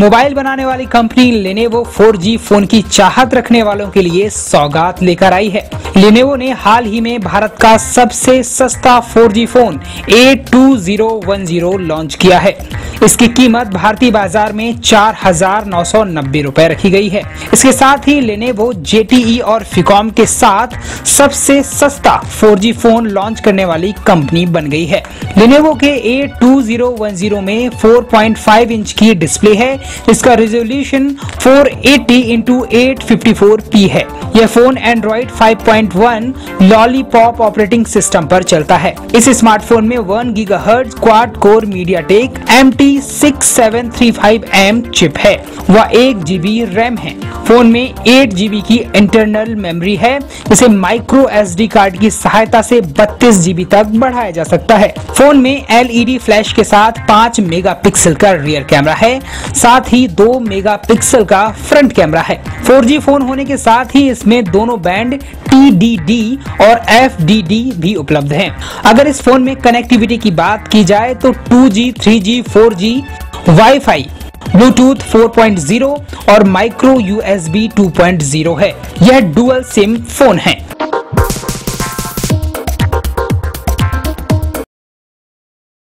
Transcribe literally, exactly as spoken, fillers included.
Mobile बनाने वाली company Lenovo four G phone की चाहत रखने वालों के लिए सौगात लेकर आई है। लेनोवो ने हाल ही में भारत का सबसे सस्ता four G phone A two zero one zero launch किया है। इसकी कीमत भारतीय बाजार में चार हजार नौ सौ नब्बे रुपए रखी गई है। इसके साथ ही लेनोवो जे टी ई और फिकॉम के साथ सबसे सस्ता फोर जी फोन लॉन्च करने वाली कंपनी बन गई है। लेनोवो के A two zero one zero में फोर पॉइंट फाइव इंच की डिस्प्ले है, जिसका resolution four eighty into eight fifty four p है। यह phone Android five point one Lollipop operating system पर चलता है। इस स्मार्टफोन में one gigahertz quad core MediaTek M T six seven three five M chip है व एक जीबी रैम है। फोन में एट जीबी की इंटरनल मेमोरी है, जिसे माइक्रो एस डी कार्ड की सहायता से बत्तीस जीबी तक बढ़ाया जा सकता है। फोन में एल ई डी फ्लैश के साथ पाँच मेगापिक्सल का रियर कैमरा है, साथ ही दो मेगापिक्सल का फ्रंट कैमरा है। फोर जी फोन होने के साथ ही इसमें दोनों बैंड टी डी डी और एफ डी डी भी उपलब्ध हैं। अगर इस फोन में कनेक्टिविटी की बात की जाए तो two G, three G, four G, wifi, Bluetooth four point zero और micro U S B two point zero है। यह डुअल सिम फोन है।